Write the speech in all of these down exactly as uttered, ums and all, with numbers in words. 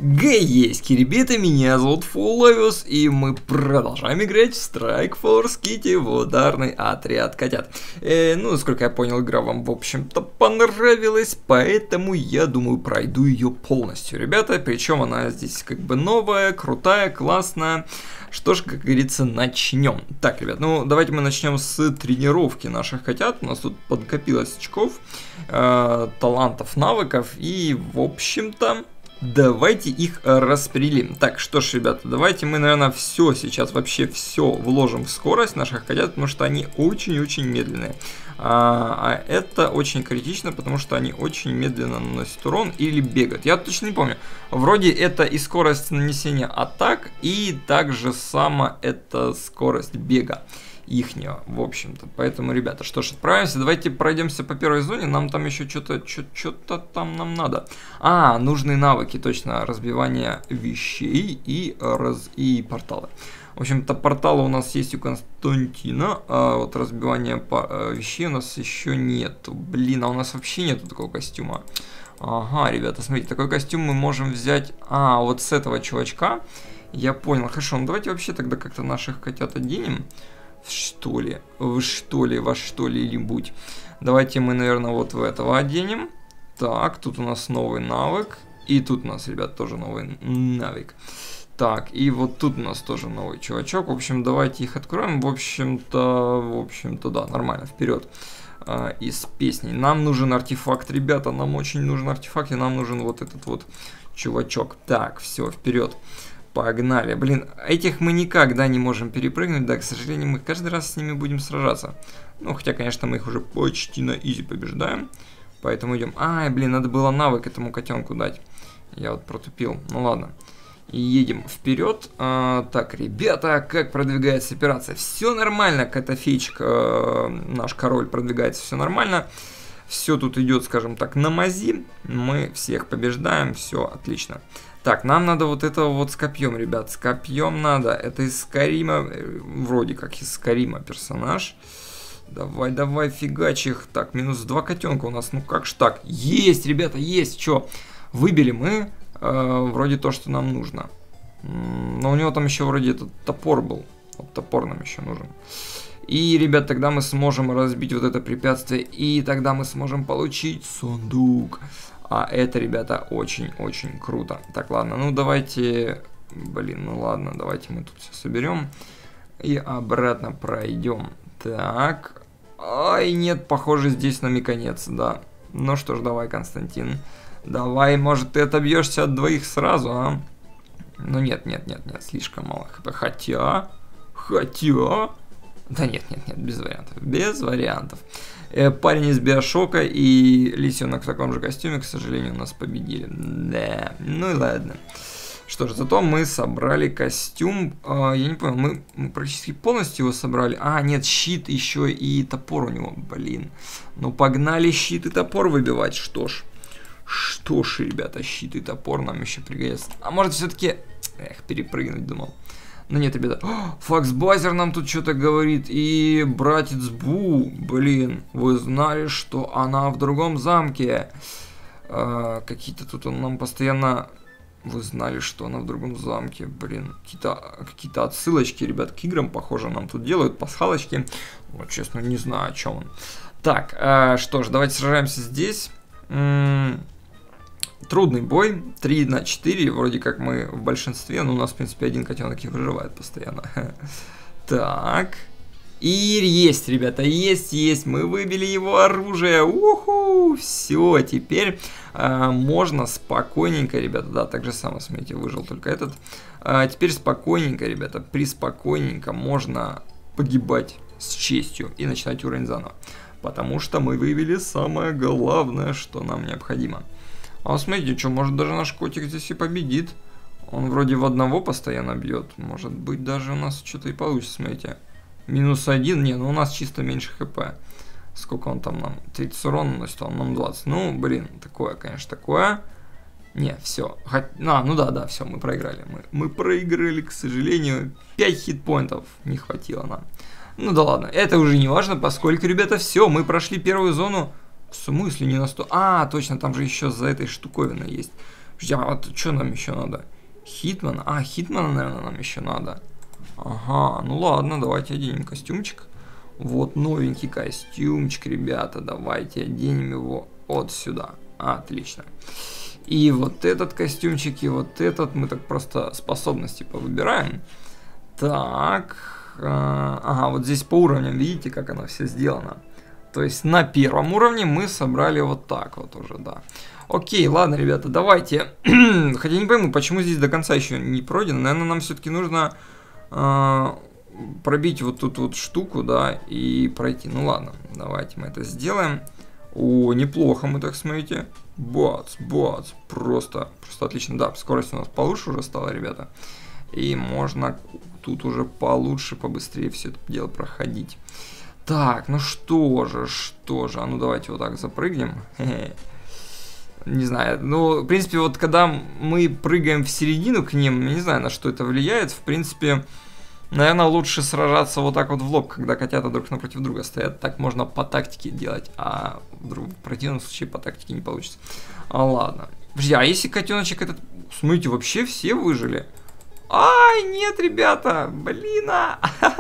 Гейски, ребята, меня зовут Фуллавиус, и мы продолжаем играть в Strike Force Kitty в ударный отряд котят. Э, ну, насколько я понял, игра вам, в общем-то, понравилась, поэтому я думаю, пройду ее полностью, ребята. Причем она здесь как бы новая, крутая, классная. Что ж, как говорится, начнем. Так, ребят, ну давайте мы начнем с тренировки наших котят. У нас тут подкопилось очков, э, талантов, навыков, и, в общем-то, давайте их распределим. Так, что ж, ребята, давайте мы, наверное, все сейчас, вообще все вложим в скорость наших котят, потому что они очень-очень медленные. А, а это очень критично, потому что они очень медленно наносят урон или бегают. Я точно не помню. Вроде это и скорость нанесения атак, и также сама это скорость бега ихнего, в общем-то. Поэтому, ребята, что ж, отправимся. Давайте пройдемся по первой зоне. Нам там еще что-то, что-то там нам надо. А, нужные навыки, точно. Разбивание вещей и, раз, и порталы. В общем-то, порталы у нас есть у Константина, а вот разбивание по, вещей у нас еще нет. Блин, а у нас вообще нету такого костюма. Ага, ребята, смотрите, такой костюм мы можем взять, а, вот с этого чувачка. Я понял, хорошо, ну давайте вообще тогда как-то наших котят оденем. Что ли? Вы что ли? Во что ли-нибудь? Давайте мы, наверное, вот в этого оденем. Так, тут у нас новый навык. И тут у нас, ребят, тоже новый навык. Так, и вот тут у нас тоже новый чувачок. В общем, давайте их откроем. В общем-то, в общем-то, да, нормально, вперед. А, из песни. Нам нужен артефакт, ребята. Нам очень нужен артефакт, и нам нужен вот этот вот чувачок. Так, все, вперед. Погнали. Блин, этих мы никогда не можем перепрыгнуть, да, к сожалению, мы каждый раз с ними будем сражаться. Ну, хотя, конечно, мы их уже почти на изи побеждаем. Поэтому идем. Ай, блин, надо было навык этому котенку дать. Я вот протупил. Ну ладно. И едем вперед. А, так, ребята, как продвигается операция? Все нормально, котофейчик, э, наш король, продвигается все нормально. Все тут идет, скажем так, на мази. Мы всех побеждаем, все отлично. Так, нам надо вот этого вот с копьем, ребят. С копьем надо. Это из Скарима, вроде как из Скарима персонаж. Давай, давай, фигач их. Так, минус два котенка у нас. Ну как ж так? Есть, ребята, есть. Че? Выбили мы э, вроде то, что нам нужно. Но у него там еще вроде этот топор был. Вот топор нам еще нужен. И, ребят, тогда мы сможем разбить вот это препятствие. И тогда мы сможем получить сундук. А это, ребята, очень-очень круто. Так, ладно, ну давайте... Блин, ну ладно, давайте мы тут все соберем. И обратно пройдем. Так. Ай, нет, похоже, здесь нам и конец, да. Ну что ж, давай, Константин. Давай, может, ты отобьешься от двоих сразу, а? Ну нет, нет, нет, нет, слишком мало хп. Хотя... Хотя... Да нет, нет, нет, без вариантов. Без вариантов. Э, парень из Биошока и лисенок в таком же костюме, к сожалению, нас победили. Да, ну и ладно. Что ж, зато мы собрали костюм. Э, я не понял, мы, мы практически полностью его собрали. А, нет, щит еще и топор у него, блин. Ну погнали щит и топор выбивать, что ж. Что ж, ребята, щит и топор нам еще пригодятся. А может все-таки... Эх, перепрыгнуть думал. Ну нет, ребята. Факсбазер нам тут что-то говорит. И братец Бу, блин, вы знали, что она в другом замке? А, какие-то тут он нам постоянно... Вы знали, что она в другом замке, блин. Какие-то какие-то отсылочки, ребят, к играм, похоже, нам тут делают, пасхалочки. Вот, честно, не знаю, о чем он. Так, а, что ж, давайте сражаемся здесь. М-м- Трудный бой, три на четыре, вроде как мы в большинстве, но у нас, в принципе, один котенок и выживает постоянно. Так. И есть, ребята, есть, есть, мы выбили его оружие, уху, все, теперь а, можно спокойненько, ребята, да, так же самое, смотрите, выжил только этот. А, теперь спокойненько, ребята, приспокойненько можно погибать с честью и начинать уровень заново. Потому что мы выбили самое главное, что нам необходимо. А смотрите, что, может даже наш котик здесь и победит. Он вроде в одного постоянно бьет. Может быть даже у нас что-то и получится, смотрите. Минус один, не, ну у нас чисто меньше хп. Сколько он там нам? тридцать урона наносит, он нам двадцать. Ну, блин, такое, конечно, такое. Не, все. Хоть... А, ну да, да, все, мы проиграли. Мы, мы проиграли, к сожалению. пять хитпоинтов не хватило нам. Ну да ладно, это уже не важно, поскольку, ребята, все, мы прошли первую зону. В смысле не на сто? А, точно, там же еще за этой штуковиной есть. А вот что нам еще надо? Хитман? А, Хитмана, наверное, нам еще надо. Ага, ну ладно, давайте оденем костюмчик. Вот новенький костюмчик, ребята. Давайте оденем его вот сюда. Отлично. И вот этот костюмчик, и вот этот. Мы так просто способности повыбираем. Так. Ага, вот здесь по уровням, видите, как оно все сделано. То есть на первом уровне мы собрали вот так вот уже, да. Окей, ладно, ребята, давайте. Хотя не пойму, почему здесь до конца еще не пройдено. Наверное, нам все-таки нужно э, пробить вот тут вот штуку, да, и пройти. Ну ладно, давайте мы это сделаем. О, неплохо мы так, смотрите. Бац, бац, просто, просто отлично. Да, скорость у нас получше уже стала, ребята. И можно тут уже получше, побыстрее все это дело проходить. Так, ну что же, что же. А ну давайте вот так запрыгнем. Не знаю, ну, в принципе, вот когда мы прыгаем в середину к ним, я не знаю, на что это влияет. В принципе, наверное, лучше сражаться вот так вот в лоб, когда котята друг напротив друга стоят. Так можно по тактике делать, а в противном случае по тактике не получится. А ладно. Подожди, а если котеночек этот... Смотрите, вообще все выжили. Ай, нет, ребята, блин, а...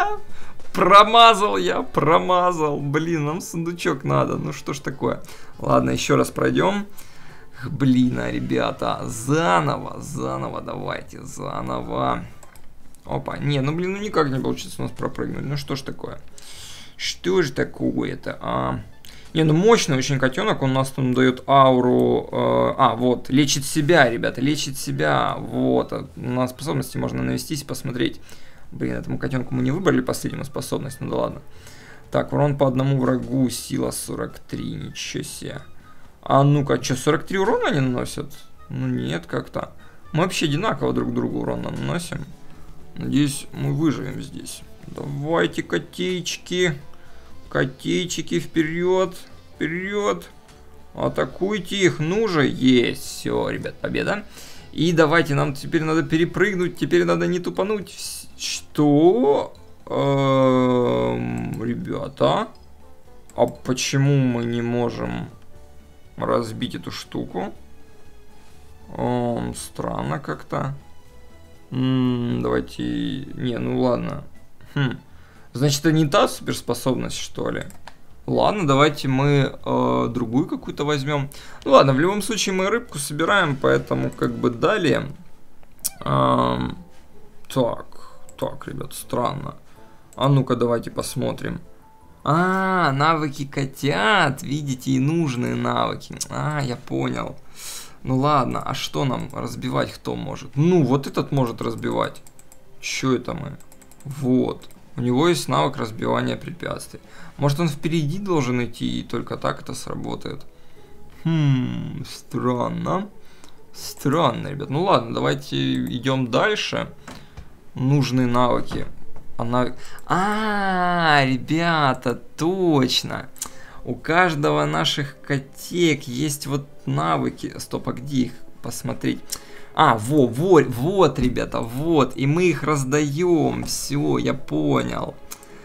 Промазал я, промазал. Блин, нам сундучок надо. Ну что ж такое. Ладно, еще раз пройдем. Блин, а, ребята, заново, заново, давайте, заново. Опа, не, ну блин, ну никак не получится у нас пропрыгнуть. Ну что ж такое? Что же такое-то, а? Не, ну мощный очень котенок, он у нас там дает ауру. Э, а, вот, лечит себя, ребята, лечит себя. Вот, на способности можно навестись и посмотреть. Блин, этому котенку мы не выбрали последнюю способность, ну да ладно. Так, урон по одному врагу, сила сорок три, ничего себе. А ну-ка, что, сорок три урона они наносят? Ну нет, как-то. Мы вообще одинаково друг другу урон наносим. Надеюсь, мы выживем здесь. Давайте, котейчики. Котейчики, вперед, вперед. Атакуйте их, ну же, есть. Все, ребят, победа. И давайте, нам теперь надо перепрыгнуть, теперь надо не тупануть. Что? Эм, ребята, а почему мы не можем разбить эту штуку? Эм, странно как-то. Давайте... Не, ну ладно. Хм. Значит, это не та суперспособность, что ли? Ладно, давайте мы э, другую какую-то возьмем. Ну ладно, в любом случае мы рыбку собираем, поэтому как бы далее. Эм, так, так, ребят, странно. А ну-ка, давайте посмотрим. А, навыки котят, видите, и нужные навыки. А, я понял. Ну ладно, а что нам разбивать кто может? Ну, вот этот может разбивать. Чё это мы? Вот. У него есть навык разбивания препятствий. Может, он впереди должен идти, и только так это сработает. Хм, странно. Странно, ребят. Ну ладно, давайте идем дальше. Нужные навыки. А, навык... а, ребята, точно. У каждого наших котек есть вот навыки. Стоп, а где их посмотреть? А, во, во, вот, ребята, вот. И мы их раздаем. Все, я понял.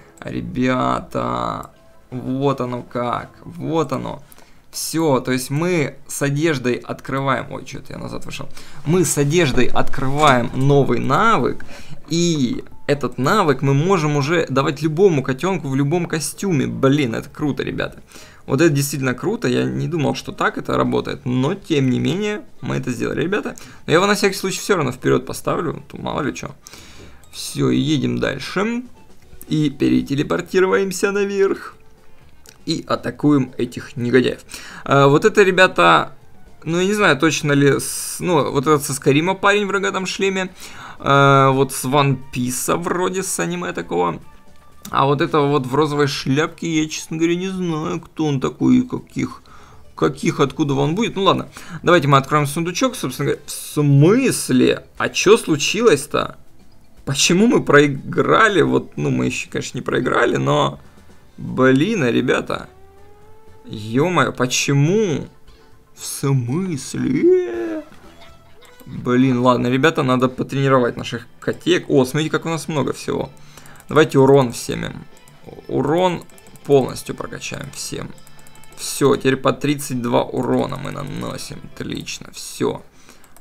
Ребята, вот оно как. Вот оно. Все, то есть мы с одеждой открываем... Ой, что-то я назад вышел. Мы с одеждой открываем новый навык. И этот навык мы можем уже давать любому котенку в любом костюме. Блин, это круто, ребята. Вот это действительно круто. Я не думал, что так это работает. Но, тем не менее, мы это сделали, ребята. Но я его на всякий случай все равно вперед поставлю. То мало ли что. Все, едем дальше. И перетелепортируемся наверх. И атакуем этих негодяев. А, вот это, ребята... Ну, я не знаю, точно ли... С, ну, вот этот со Скарима парень в рогатом шлеме. А, вот с One Piece вроде, с аниме такого. А вот этого вот в розовой шляпке, я, честно говоря, не знаю, кто он такой, каких... Каких, откуда он будет. Ну, ладно. Давайте мы откроем сундучок, собственно говоря. В смысле? А что случилось-то? Почему мы проиграли? Вот, ну, мы еще, конечно, не проиграли, но... Блин, а, ребята. Ё-моё, почему? В смысле? Блин, ладно, ребята, надо потренировать наших котек. О, смотрите, как у нас много всего. Давайте урон всем. Урон полностью прокачаем всем. Все, теперь по тридцать два урона мы наносим. Отлично, все.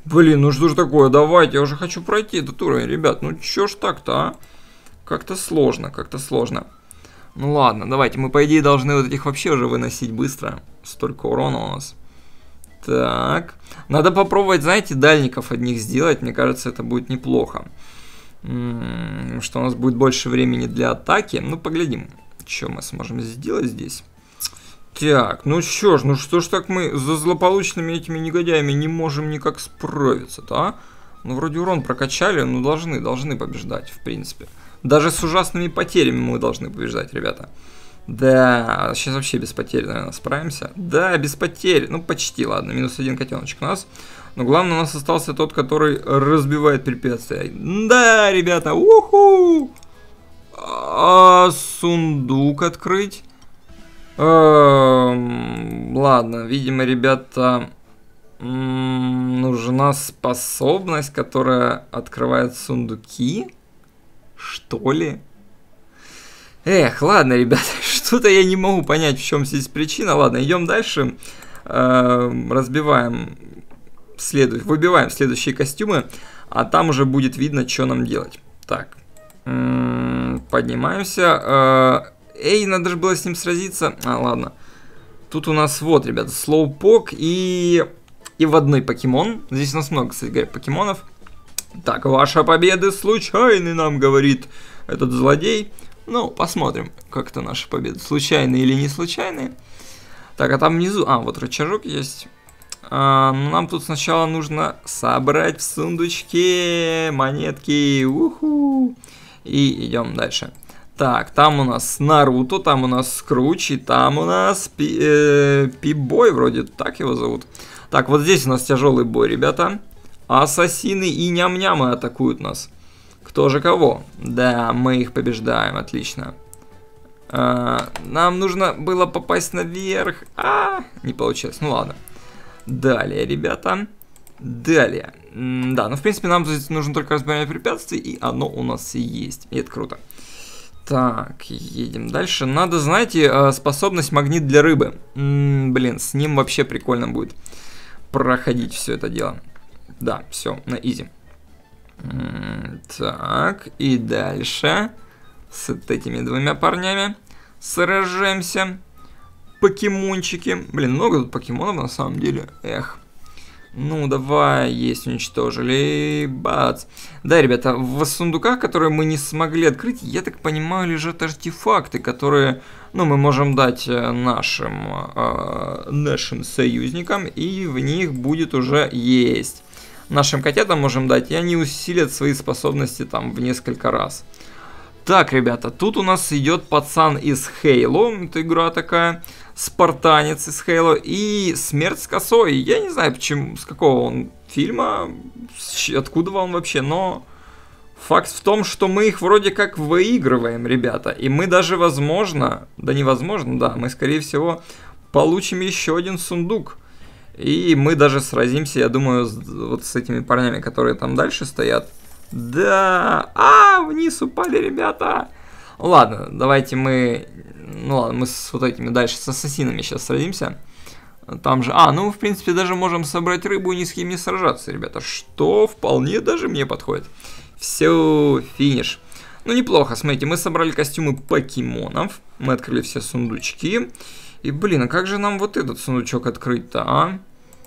Блин, ну что ж такое, давайте, я уже хочу пройти этот уровень, ребят. Ну чё ж так-то, а? Как-то сложно, как-то сложно. Ну ладно, давайте, мы по идее должны вот этих вообще уже выносить быстро. Столько урона у нас. Так, надо попробовать, знаете, дальников одних сделать, мне кажется, это будет неплохо. М-м, что у нас будет больше времени для атаки. Ну, поглядим, что мы сможем сделать здесь. Так, ну что ж, ну что ж так мы за злополучными этими негодяями не можем никак справиться-то, а? Ну, вроде урон прокачали, но должны, должны побеждать, в принципе. Даже с ужасными потерями мы должны побеждать, ребята. Да, сейчас вообще без потерь, наверное, справимся. Да, без потерь, ну почти, ладно, минус один котеночек у нас. Но главное, у нас остался тот, который разбивает препятствия. Да, ребята, уху! А, сундук открыть. Эм, ладно, видимо, ребята, нужна способность, которая открывает сундуки. Что ли? Эх, ладно, ребята, что-то я не могу понять, в чем здесь причина. Ладно, идем дальше. Эм, разбиваем, следует, выбиваем следующие костюмы, а там уже будет видно, что нам делать. Так, м-м, поднимаемся. Эй, надо же было с ним сразиться. А, ладно. Тут у нас вот, ребята, слоупок и... и водный покемон. Здесь у нас много, кстати говоря, покемонов. Так, ваша победа случайный, нам говорит этот злодей. Ну, посмотрим, как это наша победа. Случайные или не случайные. Так, а там внизу... А, вот рычажок есть. А, ну, нам тут сначала нужно собрать в сундучке монетки. Уху! И идем дальше. Так, там у нас Наруто, там у нас Скруч, и там у нас Пи, э, Пи-бой, вроде так его зовут. Так, вот здесь у нас тяжелый бой, ребята. Ассасины и ням-нямы атакуют нас. Кто же кого? Да, мы их побеждаем, отлично. А, нам нужно было попасть наверх. А, не получилось, ну ладно. Далее, ребята. Далее. М да, ну в принципе нам здесь нужно только разбирать препятствия, и оно у нас и есть. И это круто. Так, едем дальше. Надо, знаете, способность магнит для рыбы. М-м, блин, с ним вообще прикольно будет проходить все это дело. Да, все, на изи. М-м, так, и дальше с этими двумя парнями сражаемся. Покемончики. Блин, много тут покемонов на самом деле. Эх. Ну, давай, есть, уничтожили, бац. Да, ребята, в сундуках, которые мы не смогли открыть, я так понимаю, лежат артефакты, которые, ну, мы можем дать нашим, э, нашим союзникам, и в них будет уже есть. Нашим котятам можем дать, и они усилят свои способности там в несколько раз. Так, ребята, тут у нас идет пацан из Halo, это игра такая, спартанец из Halo, и Смерть с косой. Я не знаю, почему, с какого он фильма, откуда он вообще, но факт в том, что мы их вроде как выигрываем, ребята, и мы даже, возможно, да невозможно, да, мы, скорее всего, получим еще один сундук. И мы даже сразимся, я думаю, с, вот с этими парнями, которые там дальше стоят. Да, а, вниз упали, ребята. Ладно, давайте мы, ну ладно, мы с вот этими дальше, с ассасинами сейчас сразимся. Там же, а, ну, в принципе, даже можем собрать рыбу и ни с кем не сражаться, ребята, что вполне даже мне подходит. Все, финиш. Ну, неплохо, смотрите, мы собрали костюмы покемонов, мы открыли все сундучки. И, блин, а как же нам вот этот сундучок открыть-то, а?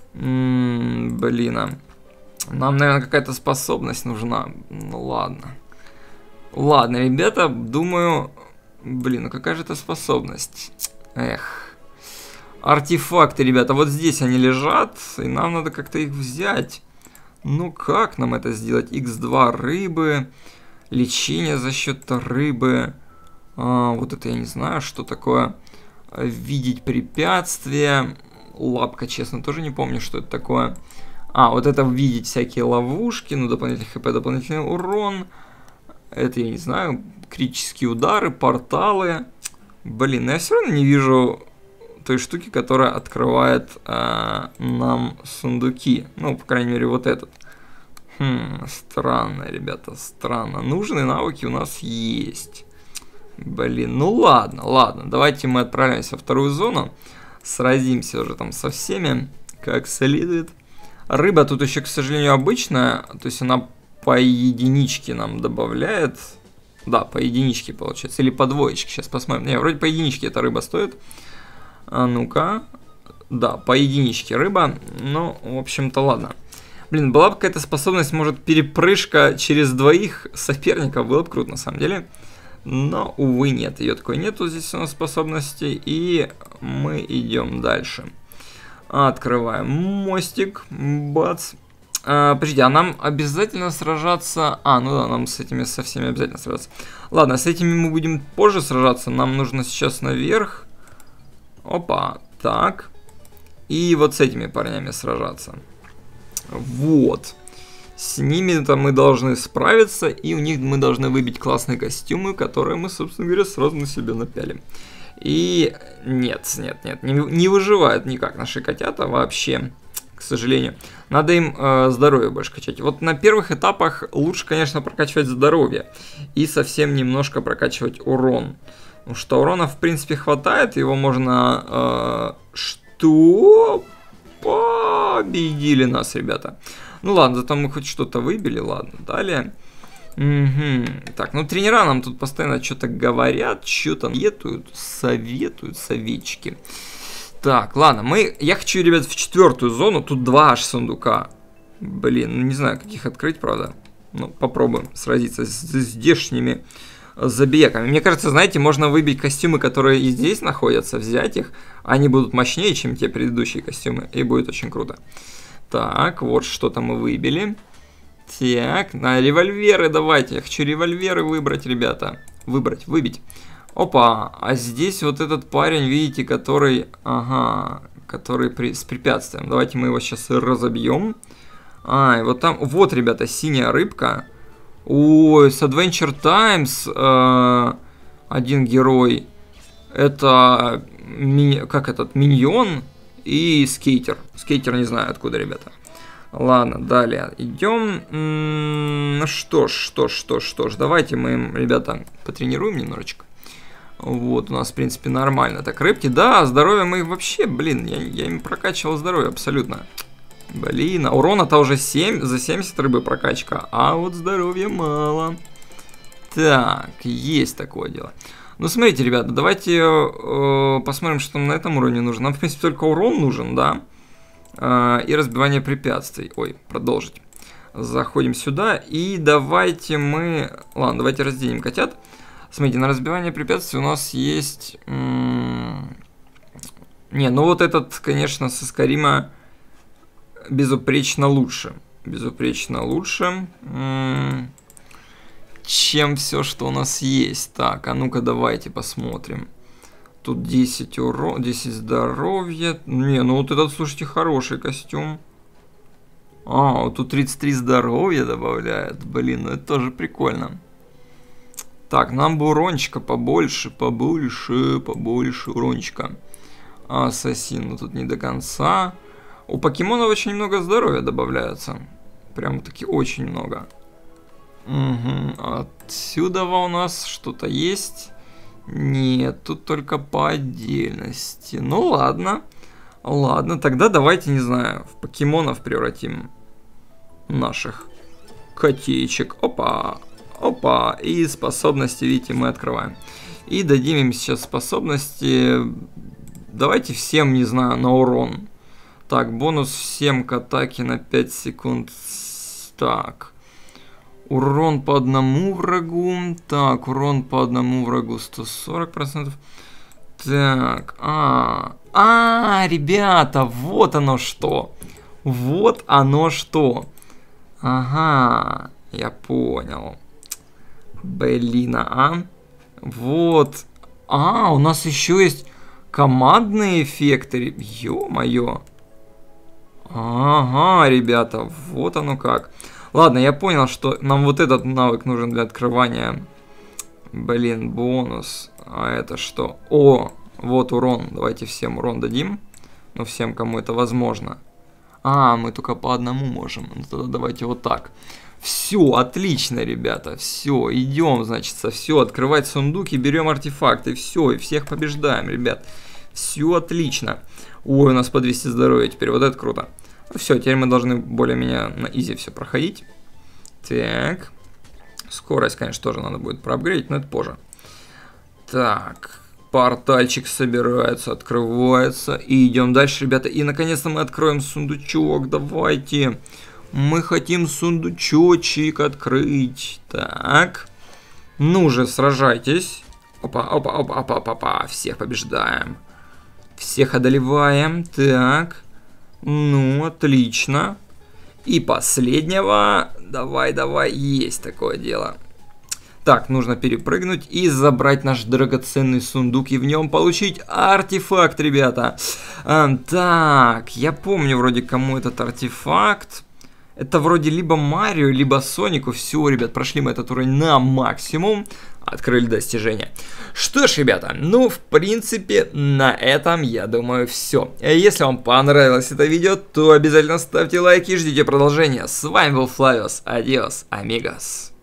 М-м, блин, а. Нам, наверное, какая-то способность нужна. Ну, ладно. Ладно, ребята, думаю... Блин, ну какая же это способность? Эх. Артефакты, ребята, вот здесь они лежат, и нам надо как-то их взять. Ну, как нам это сделать? икс два рыбы, лечение за счет рыбы. А, вот это я не знаю, что такое. Видеть препятствия. Лапка, честно, тоже не помню, что это такое. А, вот это видеть всякие ловушки, ну, дополнительный хп, дополнительный урон. Это, я не знаю, критические удары, порталы. Блин, но я все равно не вижу той штуки, которая открывает э, нам сундуки. Ну, по крайней мере, вот этот. Хм, странно, ребята, странно. Нужные навыки у нас есть. Блин, ну ладно, ладно. Давайте мы отправляемся во вторую зону. Сразимся уже там со всеми, как следует. Рыба тут еще, к сожалению, обычная. То есть она по единичке нам добавляет. Да, по единичке получается. Или по двоечке. Сейчас посмотрим. Не, вроде по единичке эта рыба стоит. А ну-ка. Да, по единичке рыба. Ну, в общем-то, ладно. Блин, была бы какая-то способность, может, перепрыжка через двоих соперников. Было бы круто, на самом деле. Но, увы, нет. Ее такой нету здесь у нас способности. И мы идем дальше. Открываем мостик. Бац. А, подождите, а нам обязательно сражаться... А, ну да, нам с этими со всеми обязательно сражаться. Ладно, с этими мы будем позже сражаться. Нам нужно сейчас наверх. Опа, так. И вот с этими парнями сражаться. Вот. С ними-то мы должны справиться, и у них мы должны выбить классные костюмы, которые мы, собственно говоря, сразу на себя напялим. И нет, нет, нет, не, не выживают никак наши котята вообще, к сожалению. Надо им э, здоровье больше качать. Вот на первых этапах лучше, конечно, прокачивать здоровье и совсем немножко прокачивать урон. Потому что урона, в принципе, хватает, его можно... Э, что? Победили нас, ребята. Ну ладно, зато мы хоть что-то выбили, ладно, далее. Угу. Так, ну тренера нам тут постоянно что-то говорят, что-то советуют, советуют, советчики. Так, ладно, мы, я хочу, ребят, в четвертую зону, тут два аж сундука. Блин, ну не знаю, как их открыть, правда. Ну, попробуем сразиться с, с здешними забияками. Мне кажется, знаете, можно выбить костюмы, которые и здесь находятся, взять их. Они будут мощнее, чем те предыдущие костюмы, и будет очень круто. Так, вот что-то мы выбили. Так, на револьверы давайте. Я хочу револьверы выбрать, ребята. Выбрать, выбить. Опа, а здесь вот этот парень, видите, который... Ага, который при, с препятствием. Давайте мы его сейчас разобьем. А, и вот там... Вот, ребята, синяя рыбка. Ой, с Adventure Times э, один герой. Это... Ми, как этот? Миньон и скейтер. Скейтер не знаю откуда, ребята. Ладно, далее идем. Ну что ж, что ж, что ж, что ж. Давайте мы им, ребята, потренируем немножечко. Вот, у нас, в принципе, нормально. Так, рыбки, да, здоровье мы вообще, блин, я, я им прокачивал здоровье абсолютно. Блин, а урона-то уже семь, за семьдесят рыбы прокачка, а вот здоровья мало. Так, есть такое дело. Ну, смотрите, ребята, давайте э, посмотрим, что нам на этом уровне нужно. Нам, в принципе, только урон нужен, да? Э, и разбивание препятствий. Ой, продолжить. Заходим сюда, и давайте мы... Ладно, давайте разделим котят. Смотрите, на разбивание препятствий у нас есть... М- Не, ну вот этот, конечно, со Скарима безупречно лучше. Безупречно лучше, м- чем все, что у нас есть. Так, а ну-ка давайте посмотрим. Тут десять урон, десять здоровья. Не, ну вот этот, слушайте, хороший костюм. А, вот тут тридцать три здоровья добавляет. Блин, ну это тоже прикольно. Так, нам бы урончика побольше, побольше, побольше урончика. Ассасин, ну тут не до конца. У покемонов очень много здоровья добавляется. Прям таки очень много. Угу. Отсюда у нас что-то есть? Нет, тут только по отдельности. Ну ладно. Ладно, тогда давайте, не знаю, в покемонов превратим наших котейчик. Опа. Опа, и способности, видите, мы открываем. И дадим им сейчас способности. Давайте всем, не знаю, на урон. Так, бонус всем к атаке на пять секунд. Так. Урон по одному врагу. Так, урон по одному врагу сто сорок процентов. Так, а, а, ребята, вот оно что. Вот оно что. Ага, я понял. Блин, а? Вот. А, у нас еще есть командные эффекты. Ё-моё. Ага, ребята, вот оно как. Ладно, я понял, что нам вот этот навык нужен для открывания. Блин, бонус. А это что? О, вот урон. Давайте всем урон дадим. Ну, всем, кому это возможно. А, мы только по одному можем. Ну, тогда давайте вот так. Все, отлично, ребята. Все, идем, значит, все, открывать сундуки, берем артефакты. Все, и всех побеждаем, ребят. Все отлично. Ой, у нас по двести здоровья теперь, вот это круто. Все, теперь мы должны более-менее на изи все проходить. Так. Скорость, конечно, тоже надо будет проапгрейдить, но это позже. Так. Портальчик собирается, открывается. И идем дальше, ребята. И наконец-то мы откроем сундучок. Давайте. Мы хотим сундучочек открыть. Так. Ну же, сражайтесь. Опа, опа, опа, опа, опа, опа. Всех побеждаем. Всех одолеваем. Так. Ну, отлично. И последнего. Давай, давай. Есть такое дело. Так, нужно перепрыгнуть и забрать наш драгоценный сундук и в нем получить артефакт, ребята. А, так, я помню вроде кому этот артефакт. Это вроде либо Марио, либо Сонику. Все, ребят, прошли мы этот уровень на максимум. Открыли достижения. Что ж, ребята, ну, в принципе, на этом, я думаю, все. Если вам понравилось это видео, то обязательно ставьте лайк и ждите продолжения. С вами был Флавиус. Адиос, амигос.